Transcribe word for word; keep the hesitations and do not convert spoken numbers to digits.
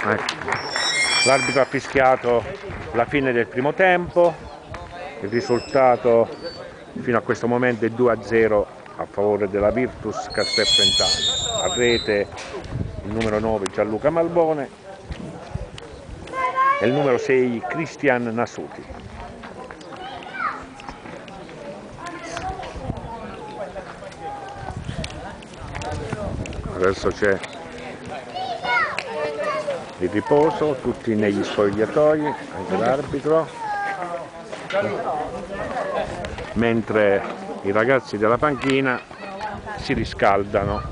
Ecco. L'arbitro ha fischiato la fine del primo tempo, il risultato fino a questo momento è due a zero a favore della Virtus Castelfrentano. A rete il numero nove Gianluca Malbone e il numero sei Cristian Nasuti. Adesso c'è il riposo, tutti negli spogliatoi, anche l'arbitro, mentre i ragazzi della panchina si riscaldano.